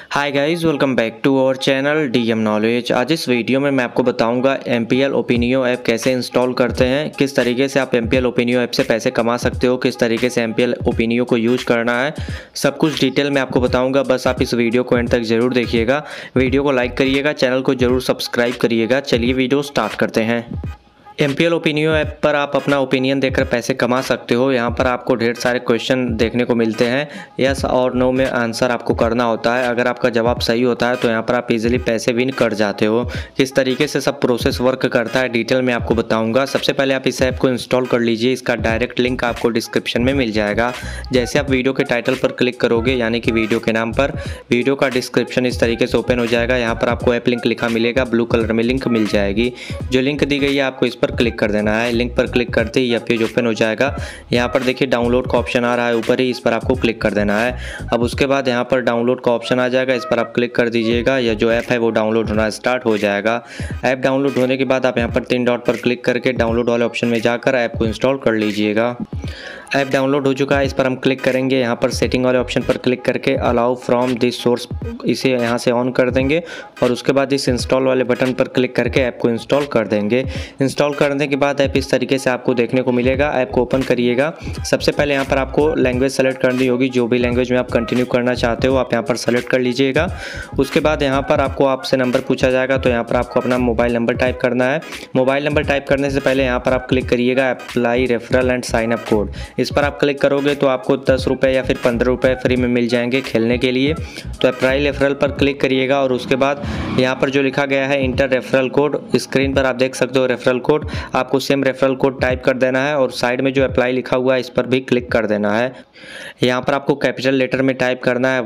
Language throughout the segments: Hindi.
Hi guys, welcome back to our channel DM knowledge. आज इस वीडियो में मैं आपको बताऊंगा एमपीएल ओपिनियो ऐप कैसे इंस्टॉल करते हैं, किस तरीके से आप एमपीएल ओपिनियो ऐप से पैसे कमा सकते हो, किस तरीके से एमपीएल ओपिनियो को यूज करना है, सब कुछ डिटेल में आपको बताऊंगा। बस आप इस वीडियो को एंड तक जरूर देखिएगा, वीडियो को लाइक करिएगा, चैनल को जरूर सब्सक्राइब करिएगा। चलिए वीडियो स्टार्ट करते हैं। एमपीएल ओपिनियो ऐप पर आप अपना ओपिनियन देकर पैसे कमा सकते हो। यहाँ पर आपको ढेर सारे क्वेश्चन देखने को मिलते हैं, यस और नो में आंसर आपको करना होता है। अगर आपका जवाब सही होता है तो यहाँ पर आप इजीली पैसे विन कर जाते हो। किस तरीके से सब प्रोसेस वर्क करता है डिटेल में आपको बताऊंगा। सबसे पहले आप इस ऐप को इंस्टॉल कर लीजिए, इसका डायरेक्ट लिंक आपको डिस्क्रिप्शन में मिल जाएगा। जैसे आप वीडियो के टाइटल पर क्लिक करोगे, यानी कि वीडियो के नाम पर, वीडियो का डिस्क्रिप्शन इस तरीके से ओपन हो जाएगा। यहाँ पर आपको ऐप लिंक लिखा मिलेगा, ब्लू कलर में लिंक मिल जाएगी। जो लिंक दी गई है आपको इस पर क्लिक कर देना है। लिंक पर क्लिक करते ही यह पेज ओपन हो जाएगा। यहाँ पर देखिए डाउनलोड का ऑप्शन आ रहा है ऊपर ही, इस पर आपको क्लिक कर देना है। अब उसके बाद यहाँ पर डाउनलोड का ऑप्शन आ जाएगा, इस पर आप क्लिक कर दीजिएगा। यह जो ऐप है वो डाउनलोड होना स्टार्ट हो जाएगा। ऐप डाउनलोड होने के बाद आप यहाँ पर 3 डॉट पर क्लिक करके डाउनलोड वाले ऑप्शन में जाकर ऐप को इंस्टॉल कर लीजिएगा। ऐप डाउनलोड हो चुका है, इस पर हम क्लिक करेंगे। यहाँ पर सेटिंग वाले ऑप्शन पर क्लिक करके अलाउ फ्रॉम दिस सोर्स, इसे यहाँ से ऑन कर देंगे और उसके बाद इस इंस्टॉल वाले बटन पर क्लिक करके ऐप को इंस्टॉल कर देंगे। इंस्टॉल करने के बाद ऐप इस तरीके से आपको देखने को मिलेगा। ऐप को ओपन करिएगा। सबसे पहले यहाँ पर आपको लैंग्वेज सेलेक्ट करनी होगी, जो भी लैंग्वेज में आप कंटिन्यू करना चाहते हो आप यहाँ पर सेलेक्ट कर लीजिएगा। उसके बाद यहाँ पर आपको आपसे नंबर पूछा जाएगा, तो यहाँ पर आपको अपना मोबाइल नंबर टाइप करना है। मोबाइल नंबर टाइप करने से पहले यहाँ पर आप क्लिक करिएगा apply referral and sign up code. इस पर आप क्लिक करोगे तो आपको 10 रुपये या फिर 15 रुपये फ्री में मिल जाएंगे खेलने के लिए। तो अप्लाई रेफरल पर क्लिक करिएगा और उसके बाद यहाँ पर जो लिखा गया है इंटर रेफरल कोड, स्क्रीन पर आप देख सकते हो रेफरल कोड, आपको सेम रेफरल कोड टाइप कर देना है और साइड में जो अप्लाई लिखा हुआ है इस पर भी क्लिक कर देना है। यहाँ पर आपको कैपिटल लेटर में टाइप करना है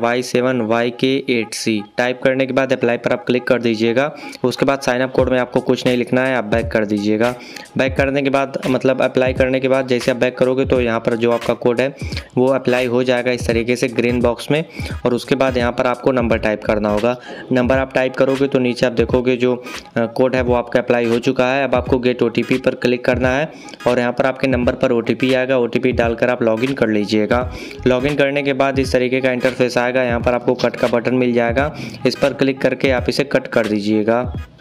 Y7YK8C। टाइप करने के बाद अप्लाई पर आप क्लिक कर दीजिएगा। उसके बाद साइन अप कोड में आपको कुछ नहीं लिखना है, आप बैक कर दीजिएगा। बैक करने के बाद मतलब अप्लाई करने के बाद जैसे आप बैक करोगे तो यहाँ पर जो आपका कोड है वो अप्लाई हो जाएगा इस तरीके से ग्रीन बॉक्स में। और उसके बाद यहाँ पर आपको नंबर टाइप करना होगा। नंबर आप टाइप करोगे तो नीचे आप देखोगे जो कोड है वो आपका अप्लाई हो चुका है। अब आपको गेट OTP पर क्लिक करना है और यहाँ पर आपके नंबर पर OTP आएगा। OTP डालकर आप लॉगिन कर लीजिएगा। लॉगिन करने के बाद इस तरीके का इंटरफेस आएगा। यहाँ पर आपको कट का बटन मिल जाएगा, इस पर क्लिक करके आप इसे कट कर दीजिएगा।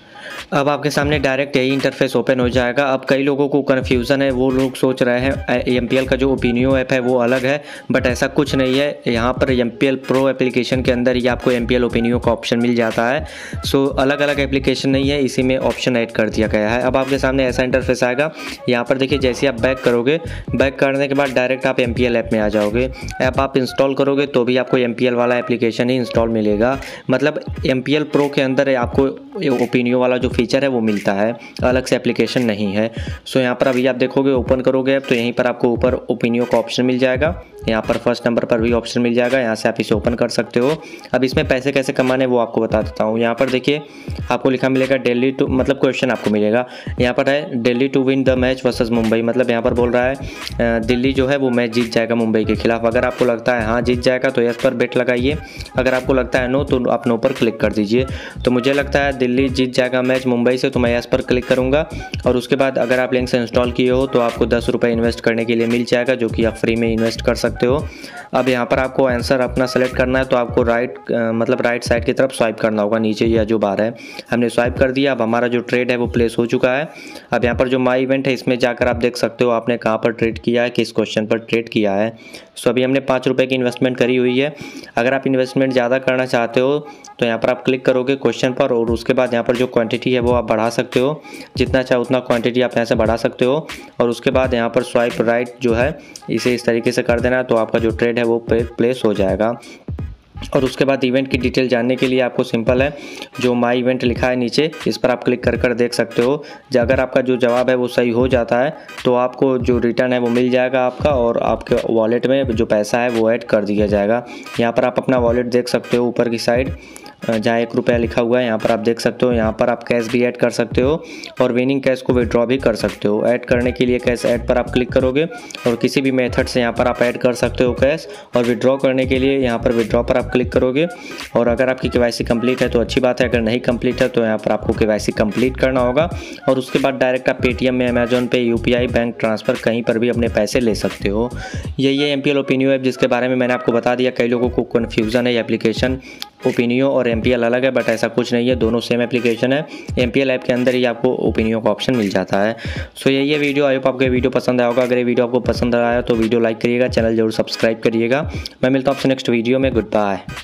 अब आपके सामने डायरेक्ट यही इंटरफेस ओपन हो जाएगा। अब कई लोगों को कन्फ्यूज़न है, वो लोग सोच रहे हैं एमपीएल का जो ओपिनियो ऐप है वो अलग है, बट ऐसा कुछ नहीं है। यहाँ पर एमपीएल प्रो एप्लीकेशन के अंदर ही आपको एमपीएल ओपिनियो का ऑप्शन मिल जाता है। सो अलग अलग एप्लीकेशन नहीं है, इसी में ऑप्शन ऐड कर दिया गया है। अब आपके सामने ऐसा इंटरफेस आएगा। यहाँ पर देखिए जैसे आप बैक करोगे, बैक करने के बाद डायरेक्ट आप एमपीएल ऐप में आ जाओगे। ऐप आप इंस्टॉल करोगे तो भी आपको एमपीएल वाला एप्लीकेशन ही इंस्टॉल मिलेगा। मतलब एमपीएल प्रो के अंदर आपको ओपिनियो वाला जो फीचर है वो मिलता है, अलग से एप्लीकेशन नहीं है। सो यहाँ पर अभी आप देखोगे, ओपन करोगे तो यहीं पर आपको ऊपर ओपिनियो का ऑप्शन मिल जाएगा। यहाँ पर फर्स्ट नंबर पर भी ऑप्शन मिल जाएगा, यहाँ से आप इसे ओपन कर सकते हो। अब इसमें पैसे कैसे कमाने वो आपको बता देता हूँ। यहाँ पर देखिए आपको लिखा मिलेगा दिल्ली टू, मतलब क्वेश्चन आपको मिलेगा। यहाँ पर है Delhi to win the match versus Mumbai, मतलब यहाँ पर बोल रहा है दिल्ली जो है वो मैच जीत जाएगा मुंबई के खिलाफ। अगर आपको लगता है हाँ जीत जाएगा तो यस पर बेट लगाइए, अगर आपको लगता है नो तो आप नो पर क्लिक कर दीजिए। तो मुझे लगता है दिल्ली जीत जाएगा मैच मुंबई से, तो मैं यस पर क्लिक करूँगा। और उसके बाद अगर आप लिंक से इंस्टॉल किए हो तो आपको 10 रुपये इन्वेस्ट करने के लिए मिल जाएगा, जो कि आप फ्री में इन्वेस्ट कर सकते हो। अब यहाँ पर आपको आंसर अपना सेलेक्ट करना है, तो आपको राइट साइड की तरफ स्वाइप करना होगा। नीचे यह जो बार है हमने स्वाइप कर दिया। अब हमारा जो ट्रेड है वो प्लेस हो चुका है। अब यहाँ पर जो माई इवेंट है इसमें जाकर आप देख सकते हो आपने कहाँ पर ट्रेड किया है, किस क्वेश्चन पर ट्रेड किया है। सो अभी हमने 5 रुपये की इन्वेस्टमेंट करी हुई है। अगर आप इन्वेस्टमेंट ज़्यादा करना चाहते हो तो यहाँ पर आप क्लिक करोगे क्वेश्चन पर और उसके बाद यहाँ पर जो क्वांटिटी है वो आप बढ़ा सकते हो, जितना चाहे उतना क्वांटिटी आप यहाँ से बढ़ा सकते हो। और उसके बाद यहाँ पर स्वाइप राइट जो है इसे इस तरीके से कर देना है, तो आपका जो ट्रेड है वो प्लेस हो जाएगा। और उसके बाद इवेंट की डिटेल जानने के लिए आपको सिंपल है, जो माई इवेंट लिखा है नीचे इस पर आप क्लिक कर देख सकते हो। अगर आपका जो जवाब है वो सही हो जाता है तो आपको जो रिटर्न है वो मिल जाएगा आपका, और आपके वॉलेट में जो पैसा है वो ऐड कर दिया जाएगा। यहाँ पर आप अपना वॉलेट देख सकते हो ऊपर की साइड, जहाँ 1 रुपया लिखा हुआ है यहाँ पर आप देख सकते हो। यहाँ पर आप कैश भी ऐड कर सकते हो और विनिंग कैश को विड्रॉ भी कर सकते हो। ऐड करने के लिए कैश ऐड पर आप क्लिक करोगे और किसी भी मेथड से यहाँ पर आप ऐड कर सकते हो कैश, और विड्रॉ करने के लिए यहाँ पर विड्रॉ पर आप क्लिक करोगे। और अगर आपकी केवाईसी कंप्लीट है तो अच्छी बात है, अगर नहीं कंप्लीट है तो यहाँ पर आपको केवाईसी कंप्लीट करना होगा। और उसके बाद डायरेक्ट आप पेटीएम में, अमेजोन पे, यूपीआई, बैंक ट्रांसफ़र कहीं पर भी अपने पैसे ले सकते हो। यही है एमपीएल ओपिनियो ऐप, जिसके बारे में मैंने आपको बता दिया। कई लोगों को कन्फ्यूज़न है एप्लीकेशन ओपिनियो और MPL अलग है, बट ऐसा कुछ नहीं है, दोनों सेम एप्लीकेशन है। MPL ऐप के अंदर ही आपको ओपिनियो का ऑप्शन मिल जाता है। सो यही है वीडियो। आई होप आपको वीडियो पसंद आया होगा। अगर ये वीडियो आपको पसंद आया तो वीडियो लाइक करिएगा, चैनल जरूर सब्सक्राइब करिएगा। मैं मिलता हूँ आपसे नेक्स्ट वीडियो में। Good bye.